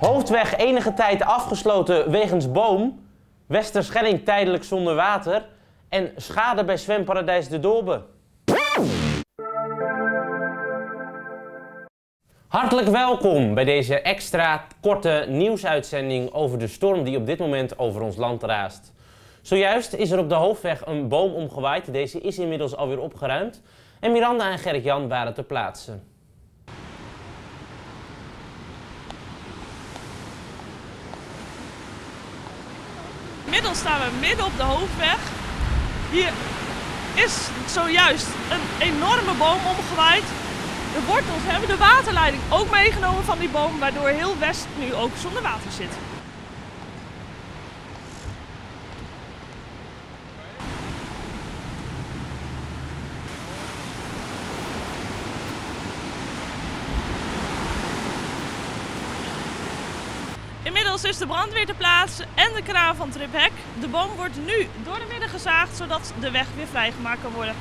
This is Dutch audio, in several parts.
Hoofdweg enige tijd afgesloten wegens boom. Westerschelling tijdelijk zonder water. En schade bij zwemparadijs De Dorbe. Hartelijk welkom bij deze extra korte nieuwsuitzending over de storm die op dit moment over ons land raast. Zojuist is er op de hoofdweg een boom omgewaaid. Deze is inmiddels alweer opgeruimd. En Miranda en Gerrit-Jan waren ter plaatse. Inmiddels staan we midden op de hoofdweg. Hier is zojuist een enorme boom omgewaaid. De wortels hebben de waterleiding ook meegenomen van die boom, waardoor heel West nu ook zonder water zit. Inmiddels is de brandweer ter plaatse en de kraan van Trip Hek. De boom wordt nu door de midden gezaagd, zodat de weg weer vrijgemaakt kan worden.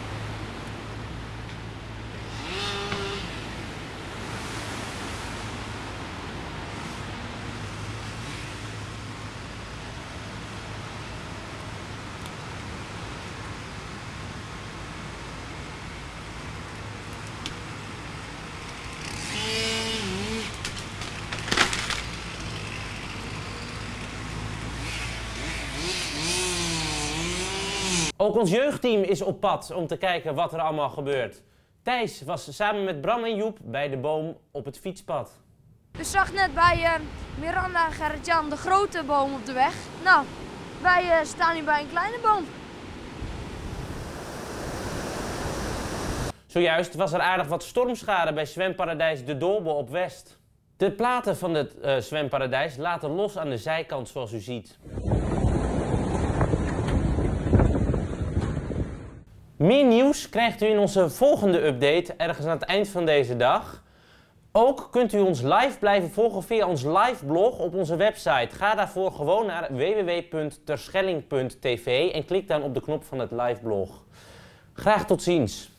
Ook ons jeugdteam is op pad om te kijken wat er allemaal gebeurt. Thijs was samen met Bram en Joep bij de boom op het fietspad. U zag net bij Miranda en Gerrit-Jan de grote boom op de weg. Nou, wij staan hier bij een kleine boom. Zojuist was er aardig wat stormschade bij zwemparadijs De Dorbe op West. De platen van het zwemparadijs laten los aan de zijkant zoals u ziet. Meer nieuws krijgt u in onze volgende update ergens aan het eind van deze dag. Ook kunt u ons live blijven volgen via ons live blog op onze website. Ga daarvoor gewoon naar www.terschelling.tv en klik dan op de knop van het live blog. Graag tot ziens.